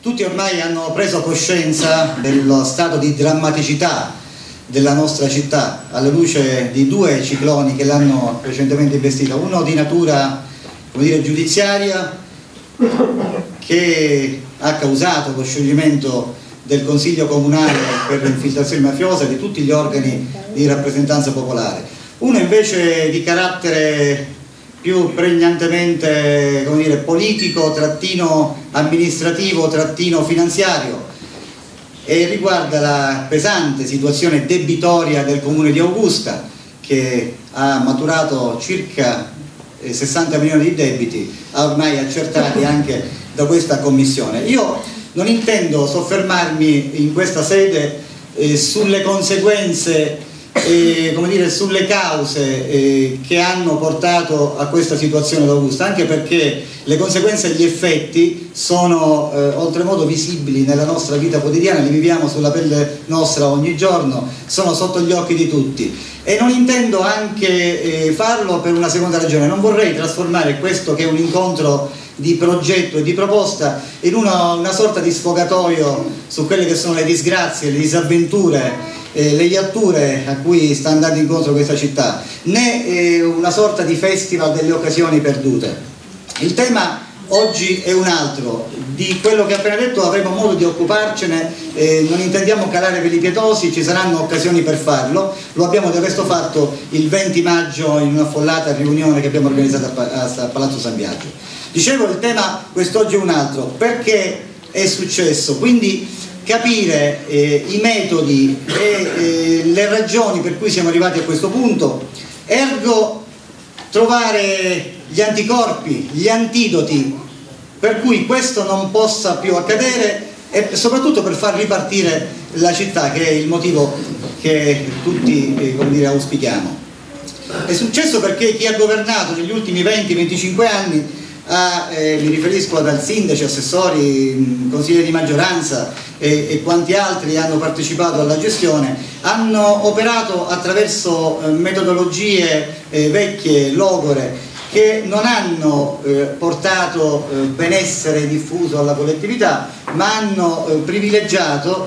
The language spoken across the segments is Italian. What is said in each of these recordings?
Tutti ormai hanno preso coscienza dello stato di drammaticità della nostra città alla luce di due cicloni che l'hanno recentemente investita, uno di natura, come dire, giudiziaria, che ha causato lo scioglimento del Consiglio Comunale per le infiltrazioni mafiose e di tutti gli organi di rappresentanza popolare, uno invece di carattere più pregnantemente, come dire, politico, trattino amministrativo, trattino finanziario, e riguarda la pesante situazione debitoria del comune di Augusta, che ha maturato circa 60 milioni di debiti, ormai accertati anche da questa commissione. Io non intendo soffermarmi in questa sede sulle conseguenze, come dire, sulle cause che hanno portato a questa situazione d'Augusta, anche perché le conseguenze e gli effetti sono oltremodo visibili nella nostra vita quotidiana, li viviamo sulla pelle nostra ogni giorno, sono sotto gli occhi di tutti, e non intendo anche farlo per una seconda ragione. Non vorrei trasformare questo, che è un incontro di progetto e di proposta, in una sorta di sfogatoio su quelle che sono le disgrazie, le disavventure, le iatture a cui sta andando incontro questa città, né una sorta di festival delle occasioni perdute. Il tema oggi è un altro, di quello che ho appena detto avremo modo di occuparcene, non intendiamo calare veli pietosi, ci saranno occasioni per farlo, lo abbiamo del resto fatto il 20 maggio in un'affollata riunione che abbiamo organizzato a Palazzo San Biagio. Dicevo, il tema quest'oggi è un altro, perché è successo, quindi capire i metodi e le ragioni per cui siamo arrivati a questo punto, ergo trovare gli anticorpi, gli antidoti per cui questo non possa più accadere, e soprattutto per far ripartire la città, che è il motivo che tutti, come dire, auspichiamo. È successo perché chi ha governato negli ultimi 20-25 anni mi riferisco ad sindaci, assessori, consiglieri di maggioranza e quanti altri hanno partecipato alla gestione, hanno operato attraverso metodologie vecchie, logore, che non hanno portato benessere diffuso alla collettività, ma hanno privilegiato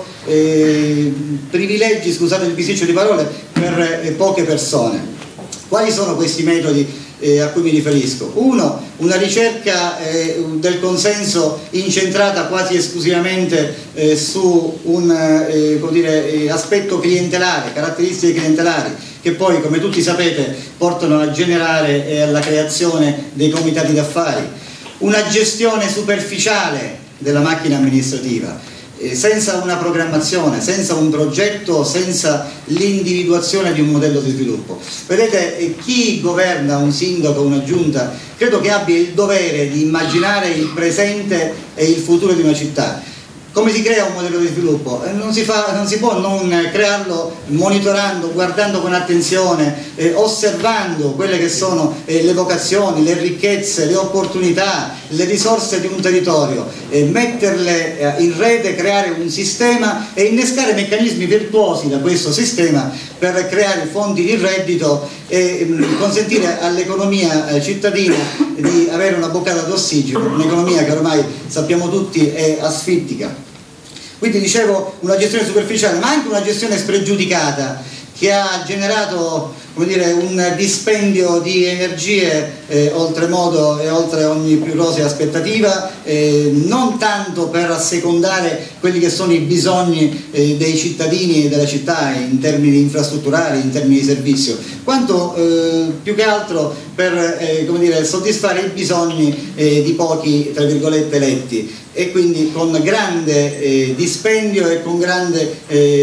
privilegi, scusate il bisticcio di parole, per poche persone. Quali sono questi metodi a cui mi riferisco? Uno, una ricerca del consenso incentrata quasi esclusivamente su un come dire, aspetto clientelare, caratteristiche clientelari, che poi, come tutti sapete, portano a generare e alla creazione dei comitati d'affari. Una gestione superficiale della macchina amministrativa, senza una programmazione, senza un progetto, senza l'individuazione di un modello di sviluppo. Vedete, chi governa, un sindaco, una giunta, credo che abbia il dovere di immaginare il presente e il futuro di una città. Come si crea un modello di sviluppo? Non si può non crearlo monitorando, guardando con attenzione, osservando quelle che sono le vocazioni, le ricchezze, le opportunità, le risorse di un territorio, metterle in rete, creare un sistema e innescare meccanismi virtuosi da questo sistema per creare fonti di reddito e consentire all'economia cittadina di avere una boccata d'ossigeno, un'economia che ormai sappiamo tutti è asfittica. Quindi dicevo, una gestione superficiale, ma anche una gestione spregiudicata, che ha generato, come dire, un dispendio di energie oltremodo e oltre ogni più rosea aspettativa, non tanto per assecondare quelli che sono i bisogni dei cittadini e della città in termini infrastrutturali, in termini di servizio, quanto più che altro per come dire, soddisfare i bisogni di pochi, tra virgolette, eletti, e quindi con grande dispendio e con grande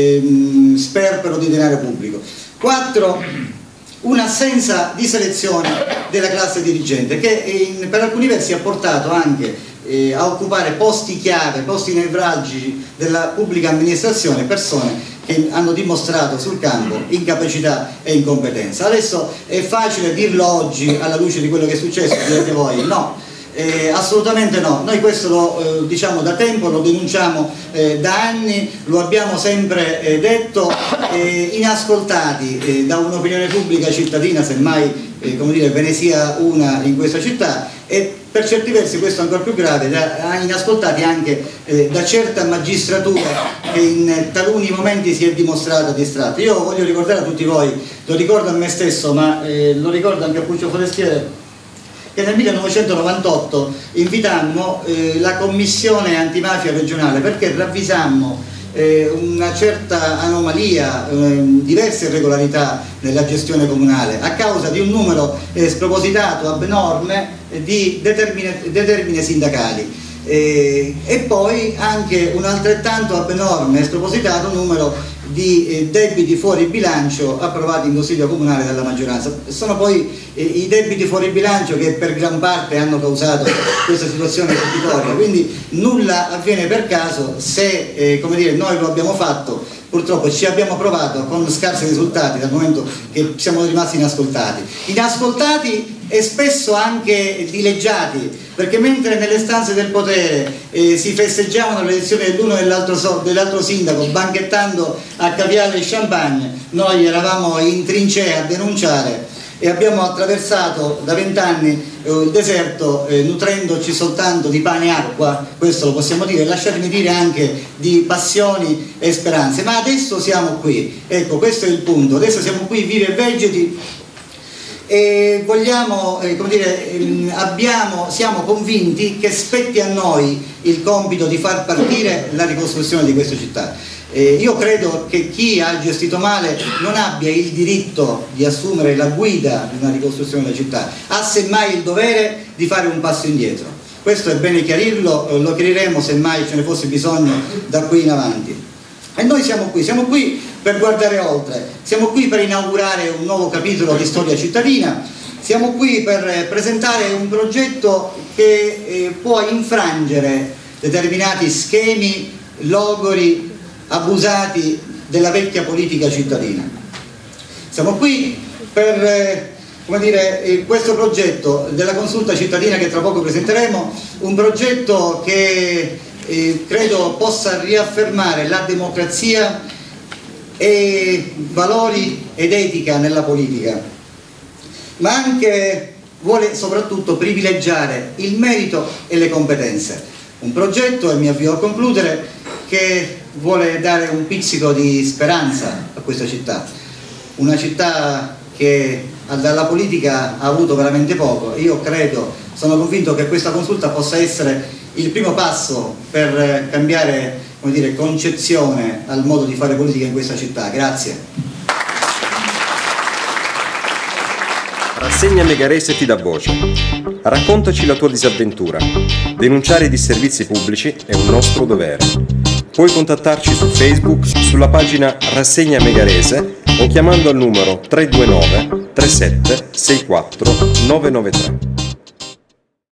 sperpero di denaro pubblico. 4. Un'assenza di selezione della classe dirigente, che per alcuni versi ha portato anche a occupare posti chiave, posti nevralgici della pubblica amministrazione, persone che hanno dimostrato sul campo incapacità e incompetenza. Adesso è facile dirlo oggi alla luce di quello che è successo, direte voi, no. Assolutamente no, noi questo lo diciamo da tempo, lo denunciamo da anni, lo abbiamo sempre detto, inascoltati da un'opinione pubblica cittadina, semmai come dire, ve ne sia una in questa città, e per certi versi questo è ancora più grave, inascoltati anche da certa magistratura che in taluni momenti si è dimostrata distratta. Io voglio ricordare a tutti voi, lo ricordo a me stesso, ma lo ricordo anche a Puccio Forestiere, che nel 1998 invitammo la commissione antimafia regionale perché ravvisammo una certa anomalia, diverse irregolarità nella gestione comunale a causa di un numero spropositato, abnorme di determine sindacali e poi anche un altrettanto abnorme e spropositato numero di debiti fuori bilancio approvati in Consiglio Comunale dalla maggioranza. Sono poi i debiti fuori bilancio che per gran parte hanno causato questa situazione debitoria, quindi nulla avviene per caso. Se come dire, noi lo abbiamo fatto, purtroppo ci abbiamo provato con scarsi risultati dal momento che siamo rimasti inascoltati e spesso anche dileggiati, perché mentre nelle stanze del potere si festeggiavano le elezioni dell'uno e dell'altro sindaco banchettando a caviale e champagne, noi eravamo in trincea a denunciare e abbiamo attraversato da 20 anni il deserto nutrendoci soltanto di pane e acqua, questo lo possiamo dire, lasciatemi dire anche di passioni e speranze, ma adesso siamo qui, ecco, questo è il punto, adesso siamo qui vivi e vegeti e vogliamo, come dire, siamo convinti che spetti a noi il compito di far partire la ricostruzione di questa città. Io credo che chi ha gestito male non abbia il diritto di assumere la guida di una ricostruzione della città, ha semmai il dovere di fare un passo indietro. Questo è bene chiarirlo, lo chiariremo semmai ce ne fosse bisogno da qui in avanti. E noi siamo qui per guardare oltre, siamo qui per inaugurare un nuovo capitolo di storia cittadina, siamo qui per presentare un progetto che può infrangere determinati schemi, logori, abusati della vecchia politica cittadina. Siamo qui per come dire, questo progetto della consulta cittadina che tra poco presenteremo, un progetto che credo possa riaffermare la democrazia e valori ed etica nella politica, ma anche vuole soprattutto privilegiare il merito e le competenze. Un progetto, e mi avvio a concludere, che vuole dare un pizzico di speranza a questa città, una città che dalla politica ha avuto veramente poco. Io credo, sono convinto che questa consulta possa essere il primo passo per cambiare, come dire, concezione al modo di fare politica in questa città. Grazie. Rassegna Megarese ti dà voce. Raccontaci la tua disavventura. Denunciare i disservizi pubblici è un nostro dovere. Puoi contattarci su Facebook, sulla pagina Rassegna Megarese o chiamando al numero 329 37 64 993.